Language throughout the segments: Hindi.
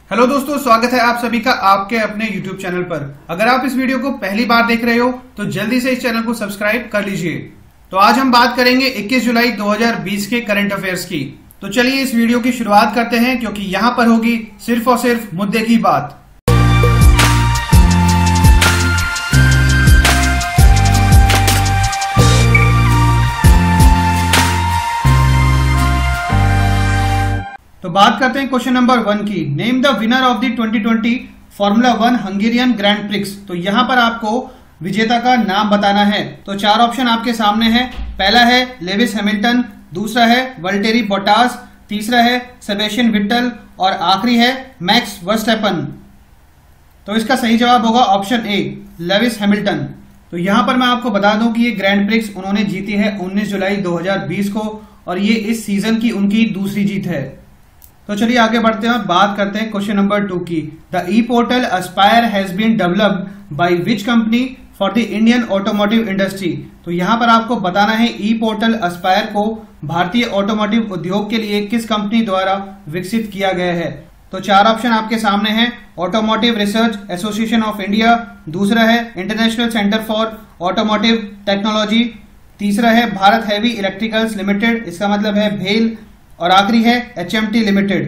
हेलो दोस्तों, स्वागत है आप सभी का आपके अपने YouTube चैनल पर। अगर आप इस वीडियो को पहली बार देख रहे हो तो जल्दी से इस चैनल को सब्सक्राइब कर लीजिए। तो आज हम बात करेंगे 21 जुलाई 2020 के करंट अफेयर्स की। तो चलिए इस वीडियो की शुरुआत करते हैं, क्योंकि यहाँ पर होगी सिर्फ और सिर्फ मुद्दे की बात। तो बात करते हैं क्वेश्चन नंबर 1 की। Name the winner of the 2020 formula 1 Hungarian grand prix. तो यहाँ पर आपको विजेता का नाम बताना है। तो चार ऑप्शन आपके सामने है। पहला है लेविस हैमिल्टन, दूसरा है वल्टेरी बोटास, तीसरा है सेबेस्टियन वेट्टेल और आखिरी है मैक्स वर्स्टैपन। तो इसका सही जवाब होगा ऑप्शन ए, लेविस हैमिल्टन। तो यहाँ पर मैं आपको बता दूं कि ये ग्रैंड प्रिक्स उन्होंने जीती है 19 जुलाई 2020 को, और ये इस सीजन की उनकी दूसरी जीत है। तो चलिए आगे बढ़ते हैं और बात करते हैं क्वेश्चन नंबर 2 की। The e portal ASPIRE has been developed by which company for the Indian automotive industry. तो यहाँ पर आपको बताना है ई पोर्टल एस्पायर को भारतीय ऑटोमोटिव उद्योग के लिए किस कंपनी द्वारा विकसित किया गया है। तो चार ऑप्शन आपके सामने हैं। Automotive research association of India, दूसरा है international centre for automotive technology, तीसरा है भारत हैवी इलेक्ट्रिकल्स लिमिटेड, इसका मतलब है भेल, और आखिरी है HMT लिमिटेड।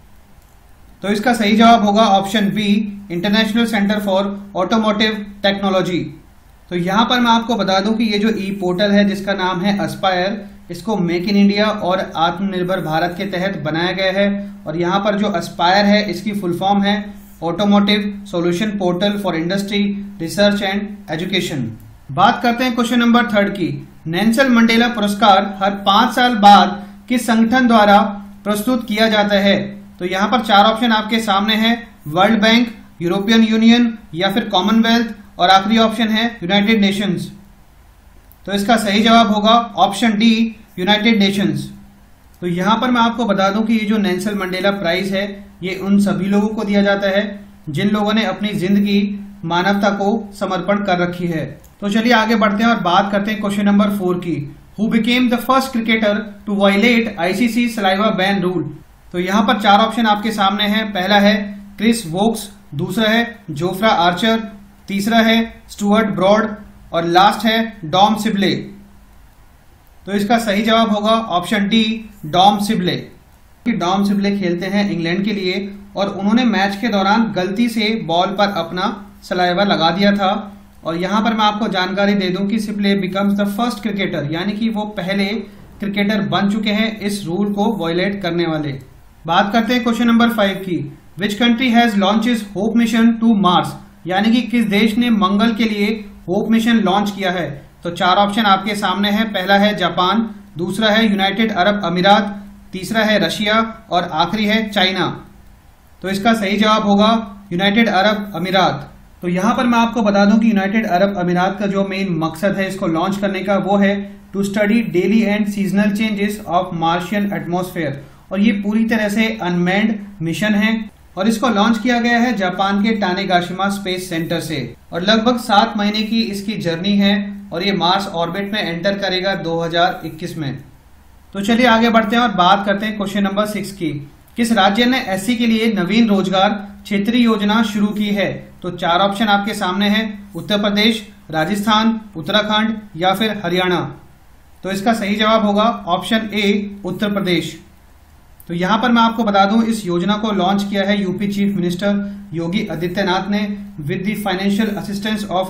तो इसका सही जवाब होगा option B, international centre for automotive technology. तो यहां पर मैं आपको बता दूं कि ये जो ई पोर्टल है जिसका नाम है एस्पायर, इसको मेक इन इंडिया और आत्मनिर्भर भारत के तहत बनाया गया है। और यहाँ पर जो एस्पायर है इसकी फुल फॉर्म है automotive solution portal for industry, research and education. बात करते हैं क्वेश्चन नंबर 3 की। नेल्सन मंडेला पुरस्कार हर 5 साल बाद किस संगठन द्वारा प्रस्तुत किया जाता है। तो यहाँ पर चार ऑप्शन आपके सामने हैं। वर्ल्ड बैंक, यूरोपियन यूनियन या फिर कॉमनवेल्थ, और आखिरी ऑप्शन है यूनाइटेड नेशंस। तो इसका सही जवाब होगा ऑप्शन डी, यूनाइटेड नेशंस। तो यहाँ पर मैं आपको बता दूं कि ये जो नेल्सन मंडेला प्राइज है ये उन सभी लोगों को दिया जाता है जिन लोगों ने अपनी जिंदगी मानवता को समर्पण कर रखी है। तो चलिए आगे बढ़ते हैं और बात करते हैं क्वेश्चन नंबर 4 की। Who became the first cricketer to violate ICC saliva ban rule? तो यहाँ पर चार ऑप्शन आपके सामने हैं। पहला है क्रिस वोक्स, दूसरा है जोफ्रा आर्चर, तीसरा है स्टुअर्ट ब्रॉड और लास्ट है डॉम सिबले। तो इसका सही जवाब होगा option D, Dom Sibley. Dom Sibley खेलते हैं इंग्लैंड के लिए और उन्होंने मैच के दौरान गलती से बॉल पर अपना सलाइवा लगा दिया था। और यहां पर मैं आपको जानकारी दे दूं कि Sibley becomes the first cricketer, यानी कि वो पहले क्रिकेटर बन चुके हैं इस रूल को वायलेट करने वाले। बात करते हैं क्वेश्चन नंबर 5 की। Which country has launches Hope mission to Mars, यानी कि किस देश ने मंगल के लिए होप मिशन लॉन्च किया है। तो चार ऑप्शन आपके सामने है। पहला है जापान, दूसरा है यूनाइटेड अरब अमीरात, तीसरा है रशिया और आखिरी है चाइना। तो इसका सही जवाब होगा यूनाइटेड अरब अमीरात। तो यहां पर मैं आपको बता दूं कि यूनाइटेड अरब अमीरात का जो मेन मकसद है इसको लॉन्च करने का वो है to study daily and seasonal changes of Martian atmosphere. और ये पूरी तरह से अनमैन्ड मिशन है और इसको लॉन्च किया गया है जापान के टानेगाशिमा स्पेस सेंटर से। और लगभग 7 महीने की इसकी जर्नी है और ये मार्स ऑर्बिट में एंटर करेगा 2021 में। तो चलिए आगे बढ़ते हैं और बात करते हैं क्वेश्चन नंबर 6 की। किस राज्य ने एससी के लिए नवीन रोजगार क्षेत्रीय योजना शुरू की है। तो चार ऑप्शन आपके सामने हैं। उत्तर प्रदेश, राजस्थान, उत्तराखंड या फिर हरियाणा। तो इसका सही जवाब होगा ऑप्शन ए, उत्तर प्रदेश। तो यहां पर मैं आपको बता दूं इस योजना को लॉन्च किया है UP chief minister Yogi Adityanath ने with the financial assistance of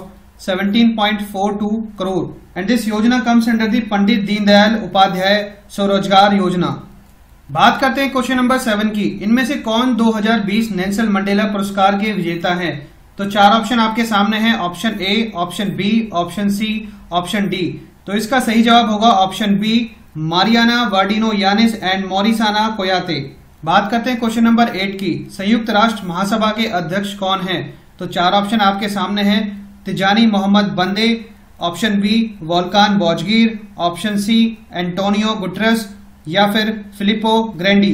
17.42 crore and this yojana comes under the Pandit Deendayal Upadhyay Swarozgar Yojana. बात करते हैं क्वेश्चन नंबर 7 की। इनमें से कौन 2020 नेल्सन मंडेला पुरस्कार के विजेता हैं। तो चार ऑप्शन आपके सामने हैं। Option A, option B, option C, option D. तो इसका सही जवाब होगा option B, Mariana वार्डिनो Yannis and मॉरिसाना कोयाते। बात करते हैं क्वेश्चन नंबर 8 की। संयुक्त राष्ट्र महासभा के अध्यक्ष कौन हैं। तो चार ऑप्शन आपके सामने हैं। Tijjani Muhammad Bande, option B Volkan Bozkir, option C Antonio Guterres या फिर फिलिपो ग्रैंडी।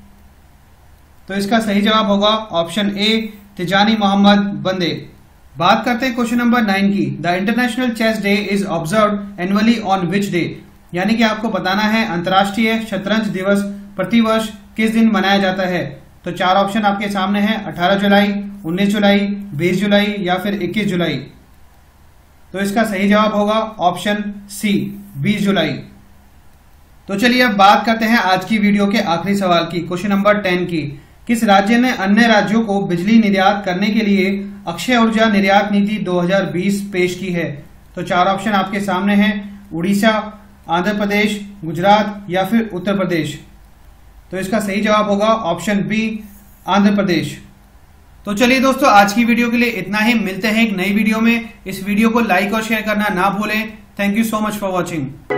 तो इसका सही जवाब होगा ऑप्शन ए, तिजानी मोहम्मद बंदे। बात करते हैं क्वेश्चन नंबर 9 की। The international chess day is observed annually on which day, यानी कि आपको बताना है अंतर्राष्ट्रीय शतरंज दिवस प्रतिवर्ष किस दिन मनाया जाता है। तो 4 ऑप्शन आपके सामने हैं, 18 जुलाई, 19 जुलाई, 20 जुलाई या फिर 21 जुलाई। तो इसका सही जवाब होगा ऑप्शन सी, 20 जुलाई। तो चलिए अब बात करते हैं आज की वीडियो के आखिरी सवाल की, क्वेश्चन नंबर 10 की। किस राज्य ने अन्य राज्यों को बिजली निर्यात करने के लिए अक्षय ऊर्जा निर्यात नीति 2020 पेश की है? तो 4 ऑप्शन आपके सामने हैं, उड़ीसा, आंध्र प्रदेश, गुजरात या फिर उत्तर प्रदेश। तो इसका सही जवाब होगा ऑप्शन बी, आंध्र प्रदेश। तो चलिए दोस्तों, आज की वीडियो के लिए इतना ही। मिलते हैं एक नई वीडियो में। इस वीडियो को लाइक और शेयर करना ना भूलें। Thank you so much for watching.